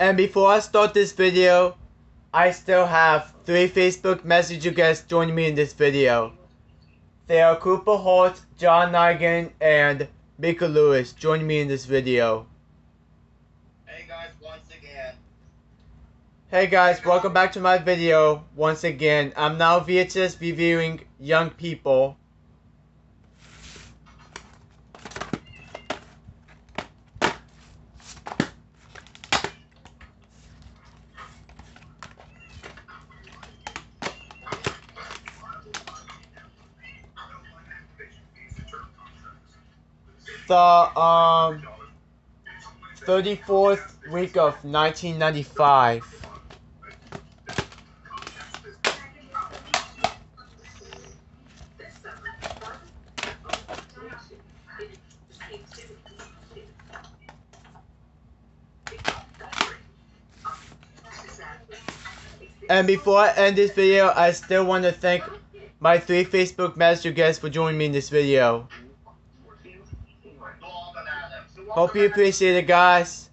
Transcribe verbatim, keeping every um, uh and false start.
And before I start this video, I still have three Facebook Messenger guests joining me in this video. They are Cooper Holt, John Nigan, and Mika Lewis joining me in this video. Hey guys, once again. Hey guys, welcome back to my video once again. I'm now V H S reviewing Young People. The um thirty-fourth week of nineteen ninety-five. And before I end this video, I still want to thank my three Facebook Messenger guests for joining me in this video. Hope you appreciate it, guys.